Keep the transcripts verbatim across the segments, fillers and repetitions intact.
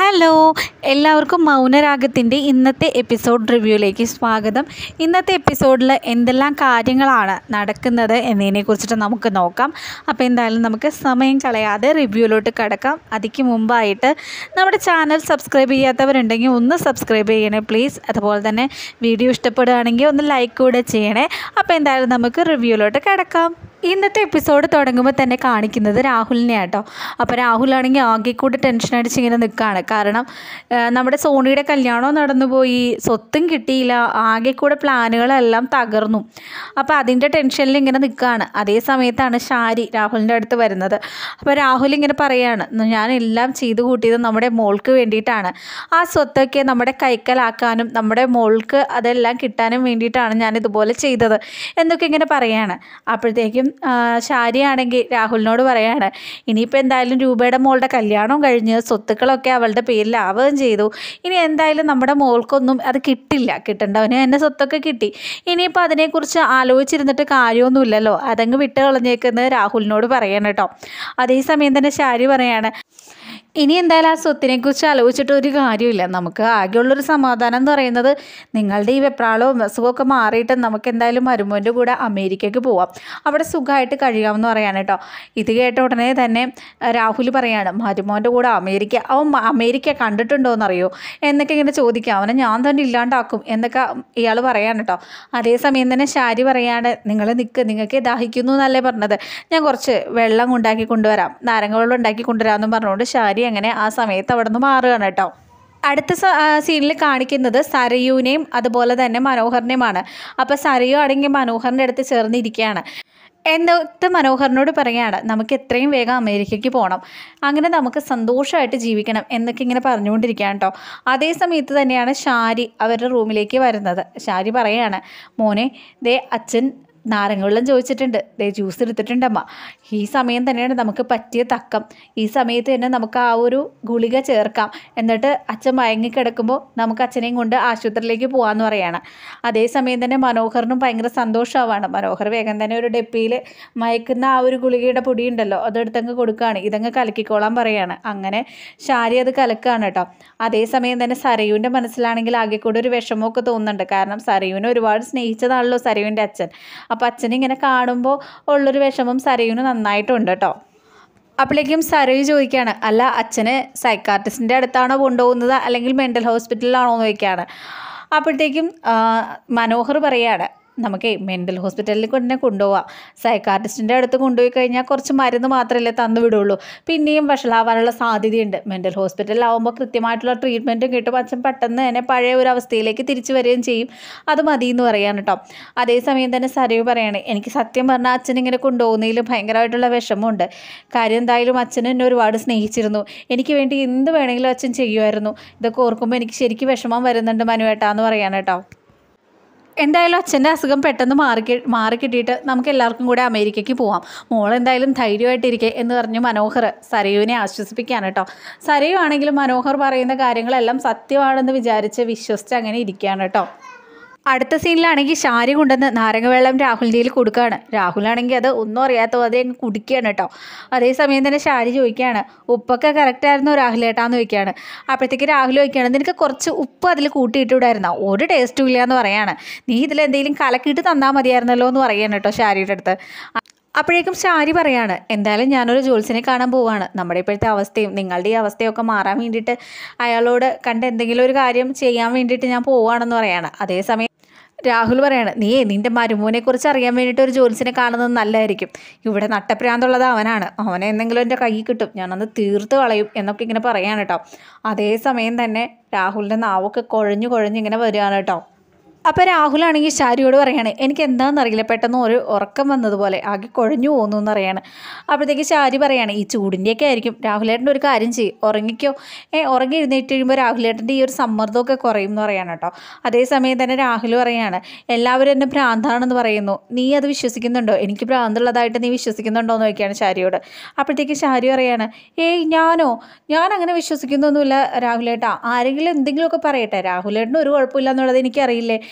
Hello, എല്ലാവർക്കും മൗനരാഗത്തിൻ്റെ ഇന്നത്തെ episode റിവ്യൂയിലേക്ക് സ്വാഗതം. ഇന്നത്തെ എപ്പിസോഡിൽ എന്തെല്ലാം കാര്യങ്ങളാണ് നടക്കുന്നത് എന്നതിനെക്കുറിച്ചിട്ട് നമുക്ക് നോക്കാം. അപ്പോൾ എന്തായാലും നമുക്ക് സമയം കളയാതെ റിവ്യൂയിലോട്ട് കിടക്കാം. അതിക്ക് മുമ്പായിട്ട് നമ്മുടെ ചാനൽ സബ്സ്ക്രൈബ് ചെയ്യാത്തവരുണ്ടെങ്കിൽ ഒന്ന് സബ്സ്ക്രൈബ് ചെയ്യണേ പ്ലീസ്. അതുപോലെ തന്നെ വീഡിയോ ഇഷ്ടപ്പെടുകയാണെങ്കിൽ ഒന്ന് ലൈക്ക് കൂടെ ചെയ്യണേ. അപ്പോൾ എന്തായാലും നമുക്ക് റിവ്യൂയിലോട്ട് കിടക്കാം. ഇന്നത്തെ എപ്പിസോഡ് തുടങ്ങുമ്പോൾ തന്നെ കാണിക്കുന്നത് രാഹുലിനെ ആട്ടോ. അപ്പോൾ രാഹുലാണെങ്കിൽ ആകെ കൂടി ടെൻഷൻ അടിച്ച് ഇങ്ങനെ നിൽക്കുകയാണ്. കാരണം നമ്മുടെ സോണിയുടെ കല്യാണം നടന്നുപോയി, സ്വത്തും കിട്ടിയില്ല, ആകെ കൂടെ പ്ലാനുകളെല്ലാം തകർന്നു. അപ്പോൾ അതിൻ്റെ ടെൻഷനിൽ ഇങ്ങനെ നിൽക്കുകയാണ്. അതേ സമയത്താണ് ഷാരി രാഹുലിൻ്റെ അടുത്ത് വരുന്നത്. അപ്പോൾ രാഹുൽ ഇങ്ങനെ പറയുകയാണ്, ഞാൻ എല്ലാം ചെയ്തു കൂട്ടിയത് നമ്മുടെ മോൾക്ക് വേണ്ടിയിട്ടാണ്. ആ സ്വത്തൊക്കെ നമ്മുടെ കൈക്കലാക്കാനും നമ്മുടെ മോൾക്ക് അതെല്ലാം കിട്ടാനും വേണ്ടിയിട്ടാണ് ഞാനിതുപോലെ ചെയ്തത് എന്നൊക്കെ ഇങ്ങനെ പറയുകയാണ്. അപ്പോഴത്തേക്കും ഷാരിയാണെങ്കിൽ രാഹുലിനോട് പറയാണ്, ഇനിയിപ്പോൾ എന്തായാലും രൂപയുടെ മോളുടെ കല്യാണം കഴിഞ്ഞ് സ്വത്തുക്കളൊക്കെ അവളുടെ പേരിലാവുകയും ചെയ്തു. ഇനി എന്തായാലും നമ്മുടെ മോൾക്കൊന്നും അത് കിട്ടില്ല, കിട്ടേണ്ടവന് എൻ്റെ സ്വത്തൊക്കെ കിട്ടി. ഇനിയിപ്പോൾ അതിനെക്കുറിച്ച് ആലോചിച്ചിരുന്നിട്ട് കാര്യമൊന്നുമില്ലല്ലോ, അതങ്ങ് വിട്ട് കളഞ്ഞേക്കുന്നത് രാഹുലിനോട് പറയണം കേട്ടോ. അതേസമയം തന്നെ ഷാരി പറയാണ്, ഇനി എന്തായാലും ആ സ്വത്തിനെക്കുറിച്ച് ആലോചിച്ചിട്ട് ഒരു കാര്യമില്ല. നമുക്ക് ആകെയുള്ളൊരു സമാധാനം എന്ന് പറയുന്നത് നിങ്ങളുടെ ഈ വെപ്രാളവും അസുഖമൊക്കെ മാറിയിട്ട് നമുക്ക് എന്തായാലും മരുമോൻ്റെ കൂടെ അമേരിക്കയ്ക്ക് പോവാം, അവിടെ സുഖമായിട്ട് കഴിയാമെന്ന് പറയാൻ കേട്ടോ. ഇത് കേട്ട ഉടനെ തന്നെ രാഹുൽ പറയാണ്, മരുമോൻ്റെ കൂടെ അമേരിക്ക, അവൻ അമേരിക്ക കണ്ടിട്ടുണ്ടോയെന്നറിയോ എന്നൊക്കെ ഇങ്ങനെ ചോദിക്കാം. അവനെ ഞാൻ തന്നെ ഇല്ലാണ്ടാക്കും എന്നൊക്കെ ഇയാൾ പറയാൻ കേട്ടോ. അതേസമയം തന്നെ ഷാരി പറയാണ്, നിങ്ങൾ നിൽക്ക്, നിങ്ങൾക്ക് ദാഹിക്കുന്നു എന്നല്ലേ പറഞ്ഞത്, ഞാൻ കുറച്ച് വെള്ളം ഉണ്ടാക്കി കൊണ്ടുവരാം, നാരങ്ങ വെള്ളം ഉണ്ടാക്കി കൊണ്ടുവരാമെന്നും പറഞ്ഞുകൊണ്ട് ഷാരി അങ്ങനെ ആ സമയത്ത് അവിടെ നിന്ന് മാറുകയാണ് കേട്ടോ. അടുത്ത സീനിൽ കാണിക്കുന്നത് സരയുവിനെയും അതുപോലെ തന്നെ മനോഹറിനെയുമാണ്. അപ്പോൾ സരയു ആണെങ്കിൽ മനോഹറിൻ്റെ അടുത്ത് ചേർന്നിരിക്കുകയാണ്. എന്നിട്ട് മനോഹറിനോട് പറയുകയാണ്, നമുക്ക് എത്രയും വേഗം അമേരിക്കയ്ക്ക് പോകണം, അങ്ങനെ നമുക്ക് സന്തോഷമായിട്ട് ജീവിക്കണം എന്നൊക്കെ ഇങ്ങനെ പറഞ്ഞുകൊണ്ടിരിക്കുകയാണ് കേട്ടോ. അതേ സമയത്ത് തന്നെയാണ് ഷാരി അവരുടെ റൂമിലേക്ക് വരുന്നത്. ഷാരി പറയുകയാണ്, മോനെ ദേ അച്ഛൻ നാരങ്ങ വെള്ളം ചോദിച്ചിട്ടുണ്ട്, ദേ ജ്യൂസ് എടുത്തിട്ടുണ്ടമ്മ. ഈ സമയം തന്നെയാണ് നമുക്ക് പറ്റിയ തക്കം, ഈ സമയത്ത് തന്നെ നമുക്ക് ആ ഒരു ഗുളിക ചേർക്കാം, എന്നിട്ട് അച്ഛൻ മയങ്ങിക്കിടക്കുമ്പോൾ നമുക്ക് അച്ഛനെയും കൊണ്ട് ആശുപത്രിയിലേക്ക് പോകാമെന്ന് പറയാണ്. അതേസമയം തന്നെ മനോഹറിനും ഭയങ്കര സന്തോഷമാവാണ്. മനോഹർ വേഗം തന്നെ ഒരു ഡെപ്പിയിൽ മയക്കുന്ന ആ ഒരു ഗുളികയുടെ പൊടി ഉണ്ടല്ലോ അതെടുത്തങ്ങ് കൊടുക്കുകയാണ്, ഇതങ്ങ് കലക്കിക്കോളാൻ പറയാണ്. അങ്ങനെ ഷാരി അത് കലക്കുകയാണ് കേട്ടോ. അതേസമയം തന്നെ സരയുവിൻ്റെ മനസ്സിലാണെങ്കിൽ ആകെ കൂടെ ഒരു വിഷമമൊക്കെ തോന്നുന്നുണ്ട്. കാരണം സരയുവിനെ ഒരുപാട് സ്നേഹിച്ചതാണല്ലോ സരയുവിൻ്റെ അച്ഛൻ. അപ്പോൾ അച്ഛനിങ്ങനെ കാണുമ്പോൾ ഉള്ളൊരു വിഷമം സരയുവിന് നന്നായിട്ടുണ്ട് കേട്ടോ. അപ്പോഴേക്കും സരയു ചോദിക്കുകയാണ്, അല്ല അച്ഛന് സൈക്കാട്രിസ്റ്റിൻ്റെ അടുത്താണോ കൊണ്ടുപോകുന്നത് അല്ലെങ്കിൽ മെൻ്റൽ ഹോസ്പിറ്റലിലാണോ എന്ന് ചോദിക്കുകയാണ്. അപ്പോഴത്തേക്കും മനോഹർ പറയുകയാണ്, നമുക്ക് മെൻ്റൽ ഹോസ്പിറ്റലിൽ തന്നെ കൊണ്ടുപോകാം, സൈക്കാട്രിസ്റ്റിൻ്റെ അടുത്ത് കൊണ്ടുപോയി കഴിഞ്ഞാൽ കുറച്ച് മരുന്ന് മാത്രമല്ലേ തന്നു വിടുള്ളൂ, പിന്നെയും വഷളാവാനുള്ള സാധ്യതയുണ്ട്. മെൻ്റൽ ഹോസ്പിറ്റലിലാവുമ്പോൾ കൃത്യമായിട്ടുള്ള ട്രീറ്റ്മെൻറ്റും കിട്ടും, അച്ഛൻ പെട്ടെന്ന് തന്നെ പഴയ ഒരു അവസ്ഥയിലേക്ക് തിരിച്ചു വരികയും ചെയ്യും, അത് മതി എന്ന് പറയാൻ കേട്ടോ. അതേസമയം തന്നെ സരയു പറയാണ്, എനിക്ക് സത്യം പറഞ്ഞാൽ അച്ഛൻ ഇങ്ങനെ കൊണ്ടുപോകുന്നതിൽ ഭയങ്കരമായിട്ടുള്ള വിഷമമുണ്ട്. കാര്യം എന്തായാലും അച്ഛൻ എന്നെ ഒരുപാട് സ്നേഹിച്ചിരുന്നു, എനിക്ക് വേണ്ടി എന്ത് വേണമെങ്കിലും അച്ഛൻ ചെയ്യുമായിരുന്നു. ഇതൊക്കെ ഓർക്കുമ്പോൾ എനിക്ക് ശരിക്കും വിഷമം വരുന്നുണ്ട് മനുവേട്ടാന്ന് പറയാൻ കേട്ടോ. എന്തായാലും അച്ഛൻ്റെ അസുഖം പെട്ടെന്ന് മാറി മാറി കിട്ടിയിട്ട് നമുക്ക് എല്ലാവർക്കും കൂടെ അമേരിക്കയ്ക്ക് പോവാം, മോളെന്തായാലും ധൈര്യമായിട്ടിരിക്കുക എന്ന് പറഞ്ഞ് മനോഹർ സരയുവിനെ ആശ്വസിപ്പിക്കുകയാണ് കേട്ടോ. സരയു ആണെങ്കിലും മനോഹർ പറയുന്ന കാര്യങ്ങളെല്ലാം സത്യമാണെന്ന് വിചാരിച്ച് വിശ്വസിച്ച് അങ്ങനെ ഇരിക്കുകയാണ് കേട്ടോ. അടുത്ത സീനിലാണെങ്കിൽ ഷാരി കൊണ്ടുവന്ന് നാരങ്ങ വെള്ളം രാഹുലിൻ്റെ കയ്യിൽ കൊടുക്കുകയാണ്. രാഹുലാണെങ്കിൽ അത് ഒന്നും അറിയാത്ത പോലെ അങ്ങ് കുടിക്കുകയാണ് കേട്ടോ. അതേസമയം തന്നെ ഷാരി ചോദിക്കുകയാണ്, ഉപ്പൊക്കെ കറക്റ്റായിരുന്നോ രാഹുലേട്ടാന്ന് ചോദിക്കുകയാണ്. അപ്പോഴത്തേക്ക് രാഹുൽ ചോദിക്കുകയാണ്, നിനക്ക് കുറച്ച് ഉപ്പ് അതിൽ കൂട്ടിയിട്ടിവിടായിരുന്നോ, ഒരു ടേസ്റ്റും ഇല്ല എന്ന് പറയാണ്. നീ ഇതിലെന്തെങ്കിലും കലക്കിയിട്ട് തന്നാൽ മതിയായിരുന്നല്ലോ എന്ന് പറയാണ് കേട്ടോ ഷാരിയുടെ അടുത്ത്. അപ്പോഴേക്കും ഷാരി പറയാണ്, എന്തായാലും ഞാനൊരു ജോത്സ്യനെ കാണാൻ പോവാണ്, നമ്മുടെ ഇപ്പോഴത്തെ അവസ്ഥയും നിങ്ങളുടെ ഈ അവസ്ഥയൊക്കെ മാറാൻ വേണ്ടിയിട്ട് അയാളോട് കണ്ട് എന്തെങ്കിലും ഒരു കാര്യം ചെയ്യാൻ വേണ്ടിയിട്ട് ഞാൻ പോവുകയാണെന്ന് പറയാണ്. അതേസമയം രാഹുൽ പറയാണ്, നീ നിൻ്റെ മരുമോനെക്കുറിച്ച് അറിയാൻ വേണ്ടിയിട്ട് ഒരു ജോത്സ്യനെ കാണുന്നത് നല്ലതായിരിക്കും, ഇവിടെ നട്ടപ്രാന്തുള്ളത് അവനാണ്, അവനെ എന്തെങ്കിലും എൻ്റെ കയ്യിൽ കിട്ടും, ഞാനത് തീർത്ത് കളയും എന്നൊക്കെ ഇങ്ങനെ പറയാണ് കേട്ടോ. അതേസമയം തന്നെ രാഹുലിൻ്റെ നാവൊക്കെ കുഴഞ്ഞു കുഴഞ്ഞ് ഇങ്ങനെ വരികയാണ് കേട്ടോ. അപ്പോൾ രാഹുലാണെങ്കിൽ ഷാരിയോട് പറയാണ്, എനിക്ക് എന്താണെന്നറിയില്ല, പെട്ടെന്ന് ഒരു ഉറക്കം വന്നതുപോലെ ആകെ കുഴഞ്ഞു പോകുന്നു എന്നറിയാണ്. അപ്പോഴത്തേക്ക് ഷാരി പറയാണ്, ഈ ചൂടിൻ്റെയൊക്കെ ആയിരിക്കും, രാഹുലേട്ടൻ്റെ ഒരു കാര്യം ചെയ്യും, ഉറങ്ങിക്കോ, ഏ ഉറങ്ങി എഴുന്നേറ്റ് കഴിയുമ്പോൾ രാഹുലേട്ടൻ്റെ ഈ ഒരു സമ്മർദ്ദമൊക്കെ കുറയും എന്ന് പറയാണ് കേട്ടോ. അതേസമയം തന്നെ രാഹുൽ പറയാണ്, എല്ലാവരും എന്നെ ഭ്രാന്താണെന്ന് പറയുന്നു, നീ അത് വിശ്വസിക്കുന്നുണ്ടോ, എനിക്ക് ഭ്രാന്തുള്ളതായിട്ട് നീ വിശ്വസിക്കുന്നുണ്ടോ എന്ന് ചോദിക്കുകയാണ് ഷാരിയോട്. അപ്പോഴത്തേക്ക് ഷാരി പറയാണ്, ഏയ് ഞാനോ, ഞാൻ അങ്ങനെ വിശ്വസിക്കുന്നൊന്നുമില്ല രാഹുലേട്ടാ, ആരെങ്കിലും എന്തെങ്കിലുമൊക്കെ പറയട്ടെ, രാഹുലേട്ടന് ഒരു കുഴപ്പമില്ല എന്നുള്ളത് എനിക്കറിയില്ലേ,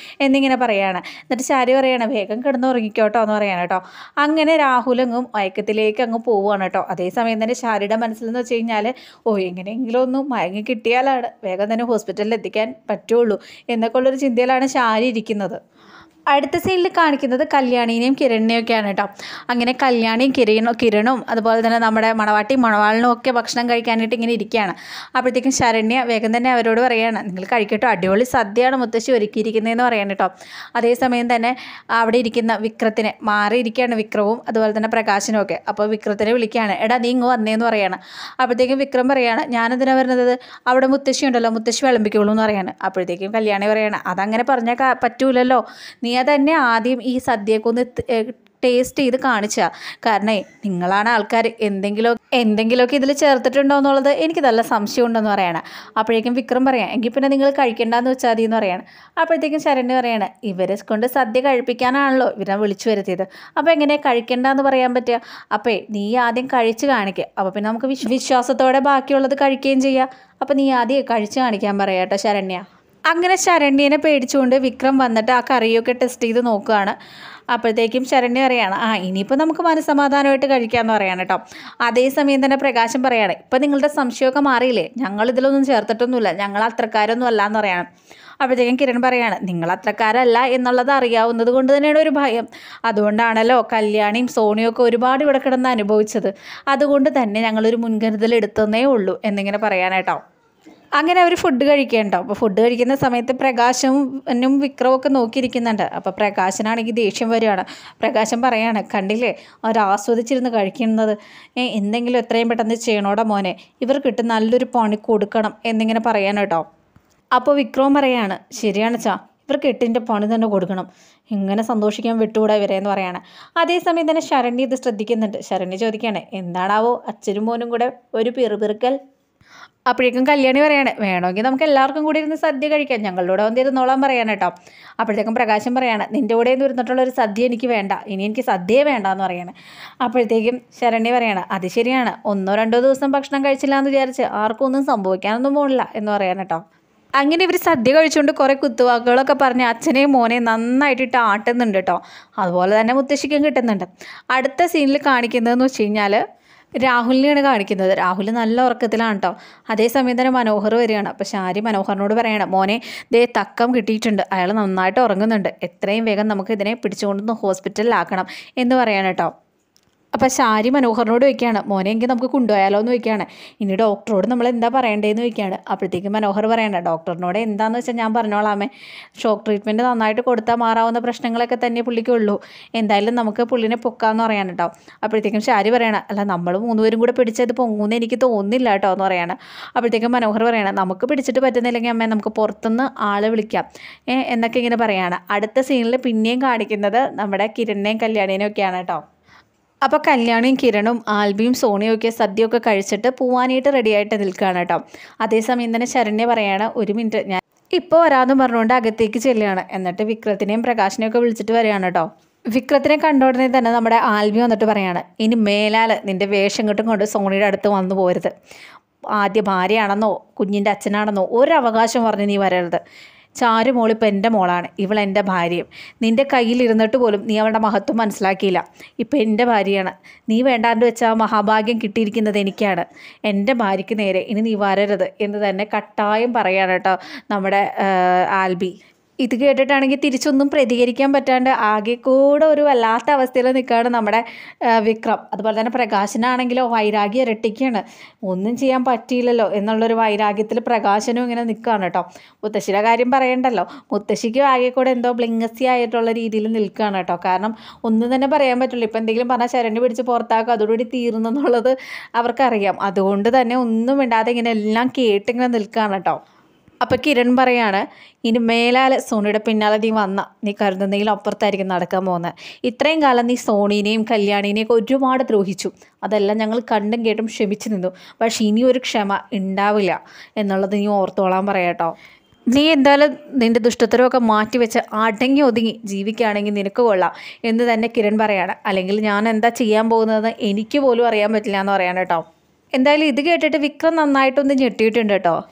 എന്നിങ്ങനെ പറയുകയാണ്. എന്നിട്ട് ശാരി പറയുകയാണ് വേഗം കിടന്ന് ഉറങ്ങിക്കോട്ടോ എന്ന് പറയാണ് കേട്ടോ. അങ്ങനെ രാഹുലങ്ങും മയക്കത്തിലേക്ക് അങ്ങ് പോവുകയാണ് കേട്ടോ. അതേസമയം തന്നെ ശാരിയുടെ മനസ്സിലെന്ന് വെച്ച് കഴിഞ്ഞാൽ ഓ എങ്ങനെയെങ്കിലും ഒന്ന് മയങ്ങി കിട്ടിയാലാണ് വേഗം തന്നെ ഹോസ്പിറ്റലിൽ എത്തിക്കാൻ പറ്റുള്ളൂ എന്നൊക്കെ ഉള്ളൊരു ചിന്തയിലാണ് ശാരി ഇരിക്കുന്നത്. അടുത്ത സീനിൽ കാണിക്കുന്നത് കല്യാണിനെയും കിരണിനെയും ഒക്കെയാണ് കേട്ടോ. അങ്ങനെ കല്യാണിയും കിരണോ കിരണും അതുപോലെ തന്നെ നമ്മുടെ മണവാട്ടി മണവാളിനും ഒക്കെ ഭക്ഷണം കഴിക്കാനായിട്ട് ഇങ്ങനെ ഇരിക്കുകയാണ്. അപ്പോഴത്തേക്കും ശരണ്യ വേഗം തന്നെ അവരോട് പറയുകയാണ് നിങ്ങൾ കഴിക്കട്ടോ, അടിപൊളി സദ്യയാണ് മുത്തശ്ശി ഒരുക്കിയിരിക്കുന്നതെന്ന് പറയാൻ കേട്ടോ. അതേസമയം തന്നെ അവിടെ ഇരിക്കുന്ന വിക്രത്തിനെ മാറിയിരിക്കുകയാണ് വിക്രവും അതുപോലെ തന്നെ പ്രകാശനും ഒക്കെ. അപ്പോൾ വിക്രത്തിനെ വിളിക്കുകയാണ്, എടാ നീ ഇങ്ങ് വന്നേന്ന് പറയാണ്. അപ്പോഴത്തേക്കും വിക്രം പറയുകയാണ് ഞാനെന്തിനാണ് വരുന്നത്, അവിടെ മുത്തശ്ശി ഉണ്ടല്ലോ മുത്തശ്ശി വിളമ്പിക്കോളൂ എന്ന് പറയാണ്. അപ്പോഴത്തേക്കും കല്യാണി പറയാണ് അതങ്ങനെ പറഞ്ഞാൽ പറ്റൂലല്ലോ, നീ അതന്നെ ആദ്യം ഈ സദ്യയൊക്കെ ഒന്ന് ടേസ്റ്റ് ചെയ്ത് കാണിച്ച, കാരണം നിങ്ങളാണ് ആൾക്കാർ, എന്തെങ്കിലും എന്തെങ്കിലുമൊക്കെ ഇതിൽ ചേർത്തിട്ടുണ്ടോ എന്നുള്ളത് എനിക്ക് നല്ല സംശയം ഉണ്ടെന്ന് പറയാണ്. അപ്പോഴേക്കും വിക്രം പറയാം എങ്കിൽ പിന്നെ നിങ്ങൾ കഴിക്കണ്ടെന്ന് വെച്ചാൽ മതി എന്ന് പറയാണ്. അപ്പോഴത്തേക്കും ശരണ്യ പറയാണ് ഇവരെ കൊണ്ട് സദ്യ കഴിപ്പിക്കാനാണല്ലോ ഇവരെ വിളിച്ചു വരുത്തിയത്, അപ്പോൾ എങ്ങനെ കഴിക്കണ്ടെന്ന് പറയാൻ പറ്റുക, അപ്പോൾ നീ ആദ്യം കഴിച്ച് കാണിക്കുക, അപ്പോൾ പിന്നെ നമുക്ക് വിശ്വാസത്തോടെ ബാക്കിയുള്ളത് കഴിക്കുകയും ചെയ്യാം, അപ്പോൾ നീ ആദ്യം കഴിച്ച് കാണിക്കാൻ പറയാം കേട്ടോ ശരണ്യ. അങ്ങനെ ശരണ്യനെ പേടിച്ചുകൊണ്ട് വിക്രം വന്നിട്ട് ആ കറിയൊക്കെ ടെസ്റ്റ് ചെയ്ത് നോക്കുകയാണ്. അപ്പോഴത്തേക്കും ശരണ്യ പറയാണ് ആ ഇനിയിപ്പോൾ നമുക്ക് മനസ്സമാധാനമായിട്ട് കഴിക്കാമെന്ന് പറയാണ് കേട്ടോ. അതേസമയം തന്നെ പ്രകാശം പറയാണ് ഇപ്പം നിങ്ങളുടെ സംശയമൊക്കെ മാറിയില്ലേ, ഞങ്ങളിതിലൊന്നും ചേർത്തിട്ടൊന്നുമില്ല, ഞങ്ങൾ അത്രക്കാരൊന്നും അല്ല എന്ന് പറയാണ്. അപ്പോഴത്തേക്കും കിരൺ പറയാണ് നിങ്ങൾ അത്രക്കാരല്ല എന്നുള്ളത് അറിയാവുന്നത് കൊണ്ട് തന്നെയാണ് ഒരു ഭയം, അതുകൊണ്ടാണല്ലോ കല്യാണിയും സോണിയും ഒക്കെ ഒരുപാട് ഇവിടെ കിടന്ന് അനുഭവിച്ചത്, അതുകൊണ്ട് തന്നെ ഞങ്ങളൊരു മുൻകരുതൽ എടുത്തതേ ഉള്ളൂ എന്നിങ്ങനെ പറയാനായിട്ടോ. അങ്ങനെ അവർ ഫുഡ് കഴിക്കേണ്ടോ. അപ്പോൾ ഫുഡ് കഴിക്കുന്ന സമയത്ത് പ്രകാശനും വിക്രവും ഒക്കെ നോക്കിയിരിക്കുന്നുണ്ട്. അപ്പോൾ പ്രകാശനാണെങ്കിൽ ദേഷ്യം വരികയാണ്. പ്രകാശം പറയാണ് കണ്ടില്ലേ അവർ ആസ്വദിച്ചിരുന്ന് കഴിക്കുന്നത്, എന്തെങ്കിലും എത്രയും പെട്ടെന്ന് ചെയ്യണോടാ മോനെ, ഇവർക്കിട്ട് നല്ലൊരു പണി കൊടുക്കണം എന്നിങ്ങനെ പറയാൻ കേട്ടോ. അപ്പോൾ വിക്രവും പറയാണ് ശരിയാണ് ചാ, ഇവർക്ക് എട്ടിൻ്റെ പണി തന്നെ കൊടുക്കണം, ഇങ്ങനെ സന്തോഷിക്കാൻ വിട്ടുകൂടാ ഇവരെ എന്ന് പറയാണ്. അതേസമയം തന്നെ ശരണ്യ ഇത് ശ്രദ്ധിക്കുന്നുണ്ട്. ശരണ്യ ചോദിക്കുകയാണ് എന്താണാവോ അച്ഛനും മോനും കൂടെ ഒരു പിറുപിറുക്കൽ. അപ്പോഴേക്കും കല്യാണി പറയാണ് വേണമെങ്കിൽ നമുക്ക് എല്ലാവർക്കും കൂടി ഇരുന്ന് സദ്യ കഴിക്കാം, ഞങ്ങളുടെ വന്ന് ഇരുന്നോളാൻ പറയാൻ കേട്ടോ. അപ്പോഴത്തേക്കും പ്രകാശം പറയാണ് നിൻ്റെ കൂടെ നിന്ന് ഇരുന്നിട്ടുള്ളൊരു സദ്യ എനിക്ക് വേണ്ട, ഇനി എനിക്ക് സദ്യയെ വേണ്ട എന്ന് പറയാണ്. അപ്പോഴത്തേക്കും ശരണ്യ പറയാണ് അത് ശരിയാണ്, ഒന്നോ രണ്ടോ ദിവസം ഭക്ഷണം കഴിച്ചില്ല എന്ന് വിചാരിച്ച് ആർക്കും ഒന്നും സംഭവിക്കാനൊന്നും പോകില്ല എന്ന് പറയാൻ കേട്ടോ. അങ്ങനെ ഇവർ സദ്യ കഴിച്ചുകൊണ്ട് കുറേ കുത്തുവാക്കുകളൊക്കെ പറഞ്ഞ് അച്ഛനെയും മോനെയും നന്നായിട്ടിട്ട് ആട്ടുന്നുണ്ട് കേട്ടോ. അതുപോലെ തന്നെ മുത്തശ്ശിക്കും കിട്ടുന്നുണ്ട്. അടുത്ത സീനിൽ കാണിക്കുന്നതെന്ന് വെച്ച് കഴിഞ്ഞാൽ രാഹുലിനെയാണ് കാണിക്കുന്നത്. രാഹുൽ നല്ല ഉറക്കത്തിലാണ് കേട്ടോ. അതേസമയം തന്നെ മനോഹർ വരികയാണ്. അപ്പോൾ ശാരി മനോഹറിനോട് പറയണം മോനെ ദേ തക്കം കിട്ടിയിട്ടുണ്ട്, അയാൾ നന്നായിട്ട് ഉറങ്ങുന്നുണ്ട്, എത്രയും വേഗം നമുക്ക് ഇതിനെ പിടിച്ചുകൊണ്ടൊന്ന് ഹോസ്പിറ്റലിലാക്കണം എന്ന് പറയാണ് കേട്ടോ. അപ്പോൾ ശാരി മനോഹറിനോട് ചോദിക്കുകയാണ് മോനെ എങ്കിൽ നമുക്ക് കൊണ്ടുപോയാലോ എന്ന് ചോദിക്കുകയാണ്. ഇനി ഡോക്ടറോട് നമ്മൾ എന്താ പറയേണ്ടതെന്ന് ചോദിക്കുകയാണ്. അപ്പോഴത്തേക്കും മനോഹർ പറയണ്ട ഡോക്ടറിനോട് എന്താണെന്ന് വെച്ചാൽ ഞാൻ പറഞ്ഞോളാമേ, ഷോക്ക് ട്രീറ്റ്മെൻറ്റ് നന്നായിട്ട് കൊടുത്താൽ മാറാവുന്ന പ്രശ്നങ്ങളൊക്കെ തന്നെ പുള്ളിക്കുള്ളൂ, എന്തായാലും നമുക്ക് പുള്ളിനെ പൊക്കാമെന്ന് പറയാൻ കേട്ടോ. അപ്പോഴത്തേക്കും ശാരി പറയണം അല്ല നമ്മൾ മൂന്നുപേരും കൂടെ പിടിച്ചത് പൊങ്ങുമെന്ന് എനിക്ക് തോന്നുന്നില്ല കേട്ടോ എന്ന് പറയാണ്. അപ്പോഴത്തേക്കും മനോഹർ പറയണം നമുക്ക് പിടിച്ചിട്ട് പറ്റുന്നില്ലെങ്കിൽ അമ്മേ നമുക്ക് പുറത്തുനിന്ന് ആളെ വിളിക്കാം എന്നൊക്കെ ഇങ്ങനെ പറയാണ്. അടുത്ത സീനിൽ പിന്നെയും കാണിക്കുന്നത് നമ്മുടെ കിരണിനെയും കല്യാണിനെയും ഒക്കെയാണ് കേട്ടോ. അപ്പോൾ കല്യാണിയും കിരണും ആൽബിയും സോണിയും ഒക്കെ സദ്യയൊക്കെ കഴിച്ചിട്ട് പോവാനായിട്ട് റെഡിയായിട്ട് നിൽക്കുകയാണ് കേട്ടോ. അതേസമയം തന്നെ ശരണ്യ പറയാണ് ഒരു മിനിറ്റ് ഞാൻ ഇപ്പോൾ വരാമെന്ന് പറഞ്ഞുകൊണ്ട് അകത്തേക്ക് ചെല്ലുകയാണ്. എന്നിട്ട് വിക്രത്തിനെയും പ്രകാശിനെയും ഒക്കെ വിളിച്ചിട്ട് വരികയാണ് കേട്ടോ. വിക്രത്തിനെ കണ്ട ഉടനെ തന്നെ നമ്മുടെ ആൽബി വന്നിട്ട് പറയാണ് ഇനി മേലാൽ നിൻ്റെ വേഷം കെട്ടും കൊണ്ട് സോണിയുടെ അടുത്ത് വന്നു പോരുത്, ആദ്യ ഭാര്യയാണെന്നോ കുഞ്ഞിൻ്റെ അച്ഛനാണെന്നോ ഒരു അവകാശം പറഞ്ഞ് നീ വരരുത്, ചാരു മോളിപ്പോൾ എൻ്റെ മോളാണ്, ഇവൾ എൻ്റെ ഭാര്യയും, നിൻ്റെ കയ്യിലിരുന്നിട്ട് പോലും നീ അവളുടെ മഹത്വം മനസ്സിലാക്കിയില്ല, ഇപ്പം എൻ്റെ ഭാര്യയാണ്, നീ വേണ്ടാണ്ട് വെച്ചാൽ മഹാഭാഗ്യം കിട്ടിയിരിക്കുന്നത് എനിക്കാണ്, എൻ്റെ ഭാര്യയ്ക്ക് നേരെ ഇനി നീ വരരുത് എന്ന് തന്നെ കട്ടായം പറയാണ് കേട്ടോ നമ്മുടെ ആൽബി. ഇത് കേട്ടിട്ടാണെങ്കിൽ തിരിച്ചൊന്നും പ്രതികരിക്കാൻ പറ്റാണ്ട് ആകെ കൂടെ ഒരു വല്ലാത്ത അവസ്ഥയിൽ നിൽക്കുകയാണ് നമ്മുടെ വിക്രം. അതുപോലെ തന്നെ പ്രകാശനാണെങ്കിലോ വൈരാഗ്യം ഇരട്ടിക്കുകയാണ്, ഒന്നും ചെയ്യാൻ പറ്റിയില്ലല്ലോ എന്നുള്ളൊരു വൈരാഗ്യത്തിൽ പ്രകാശനും ഇങ്ങനെ നിൽക്കുകയാണ് കേട്ടോ. മുത്തശ്ശിയുടെ കാര്യം പറയണ്ടല്ലോ, മുത്തശ്ശിക്കും ആകെ കൂടെ എന്തോ ബ്ലിങ്ങസി ആയിട്ടുള്ള രീതിയിൽ നിൽക്കുകയാണ് കേട്ടോ. കാരണം ഒന്നും തന്നെ പറയാൻ പറ്റില്ല, ഇപ്പം എന്തെങ്കിലും പറഞ്ഞാൽ ശരണ്യ പിടിച്ച് പുറത്താക്കുക അതോടുകൂടി തീർന്നു എന്നുള്ളത് അവർക്കറിയാം. അതുകൊണ്ട് തന്നെ ഒന്നും വേണ്ടാതെ ഇങ്ങനെ എല്ലാം കേട്ടിങ്ങനെ നിൽക്കുകയാണ് കേട്ടോ. അപ്പോൾ കിരൺ പറയാണ് ഇനി മേലാൽ സോണിയുടെ പിന്നാലെ നീ വന്ന നീ കരുതുന്നതിലും അപ്പുറത്തായിരിക്കും നടക്കാൻ പോകുന്നത്, ഇത്രയും കാലം നീ സോണീനെയും കല്യാണീനെയൊക്കെ ഒരുപാട് ദ്രോഹിച്ചു, അതെല്ലാം ഞങ്ങൾ കണ്ടും കേട്ടും ക്ഷമിച്ചു നിന്നു, പക്ഷേ ഇനി ഒരു ക്ഷമ ഉണ്ടാവില്ല എന്നുള്ളത് നീ ഓർത്തോളാൻ പറയാട്ടോ. നീ എന്തായാലും നിൻ്റെ ദുഷ്ടത്തരമൊക്കെ മാറ്റി വെച്ച് അടങ്ങി ഒതുങ്ങി ജീവിക്കുകയാണെങ്കിൽ നിനക്ക് കൊള്ളാം എന്ന് തന്നെ കിരൺ പറയാണ്. അല്ലെങ്കിൽ ഞാൻ എന്താ ചെയ്യാൻ പോകുന്നതെന്ന് എനിക്ക് പോലും അറിയാൻ പറ്റില്ല എന്ന് പറയാൻ കേട്ടോ. എന്തായാലും ഇത് കേട്ടിട്ട് വിക്രം നന്നായിട്ടൊന്ന് ഞെട്ടിയിട്ടുണ്ട് കേട്ടോ.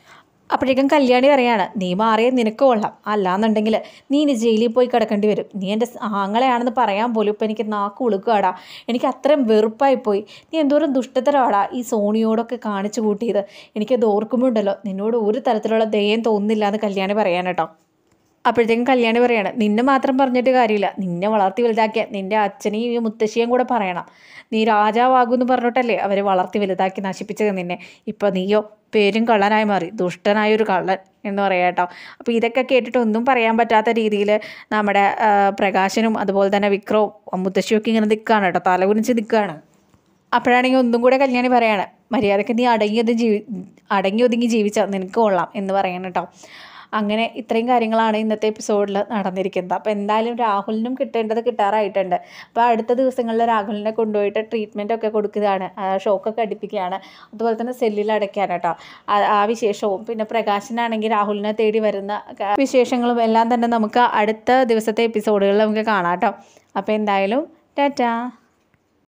അപ്പോഴേക്കും കല്യാണി പറയാണ്, നീ മാറിയ നിനക്ക് കൊള്ളാം, അല്ലാന്നുണ്ടെങ്കിൽ നീ ഇനി ജയിലിൽ പോയി കിടക്കേണ്ടി വരും. നീ എൻ്റെ ആങ്ങളെയാണെന്ന് പറയാൻ പോലും ഇപ്പം എനിക്ക് നാക്ക് ഉളുക്കാടാ. എനിക്ക് അത്രയും വെറുപ്പായിപ്പോയി. നീ എന്തോരം ദുഷ്ടത്തരമാടാ ഈ സോണിയോടൊക്കെ കാണിച്ചു കൂട്ടിയത്. എനിക്കത് ഓർക്കുമ്പോൾ ഉണ്ടല്ലോ നിന്നോട് ഒരു തരത്തിലുള്ള ദയം തോന്നുന്നില്ല എന്ന് കല്യാണി പറയാൻ കേട്ടോ. അപ്പോഴത്തേക്കും കല്യാണി പറയാണ്, നിന്നെ മാത്രം പറഞ്ഞിട്ട് കാര്യമില്ല, നിന്നെ വളർത്തി വലുതാക്കിയ നിൻ്റെ അച്ഛനെയും ഈ മുത്തശ്ശിയും കൂടെ പറയണം. നീ രാജാവാകുമെന്ന് പറഞ്ഞിട്ടല്ലേ അവർ വളർത്തി വലുതാക്കി നശിപ്പിച്ചത് നിന്നെ. ഇപ്പം നീയോ പേരും കള്ളനായി മാറി, ദുഷ്ടനായൊരു കള്ളൻ എന്ന് പറയാം കേട്ടോ. അപ്പോൾ ഇതൊക്കെ കേട്ടിട്ട് ഒന്നും പറയാൻ പറ്റാത്ത രീതിയിൽ നമ്മുടെ പ്രകാശനും അതുപോലെ തന്നെ വിക്രവും മുത്തശ്ശിയൊക്കെ ഇങ്ങനെ നിൽക്കുകയാണ് കേട്ടോ, തലകുനിച്ച് നിൽക്കുകയാണ്. അപ്പോഴാണെങ്കിൽ ഒന്നും കൂടെ കല്യാണി പറയാണ്, മര്യാദയ്ക്ക് നീ അടങ്ങി ജീവി അടങ്ങി ഒതുങ്ങി ജീവിച്ചാൽ നിനക്ക് കൊള്ളാം എന്ന് പറയണം കേട്ടോ. അങ്ങനെ ഇത്രയും കാര്യങ്ങളാണ് ഇന്നത്തെ എപ്പിസോഡിൽ നടന്നിരിക്കുന്നത്. അപ്പോൾ എന്തായാലും രാഹുലിനും കിട്ടേണ്ടത് കിട്ടാറായിട്ടുണ്ട്. അപ്പോൾ അടുത്ത ദിവസങ്ങളിൽ രാഹുലിനെ കൊണ്ടുപോയിട്ട് ട്രീറ്റ്മെൻറ്റ് ഒക്കെ കൊടുക്കുകയാണ്, ഷോക്കൊക്കെ അടിപ്പിക്കുകയാണ്, അതുപോലെ തന്നെ സെല്ലിൽ അടയ്ക്കാൻ കേട്ടോ. ആ വിശേഷവും പിന്നെ പ്രകാശനാണെങ്കിൽ രാഹുലിനെ തേടി വരുന്ന വിശേഷങ്ങളും എല്ലാം തന്നെ നമുക്ക് അടുത്ത ദിവസത്തെ എപ്പിസോഡുകളിൽ നമുക്ക് കാണാം കേട്ടോ. അപ്പോൾ എന്തായാലും ടാറ്റാ.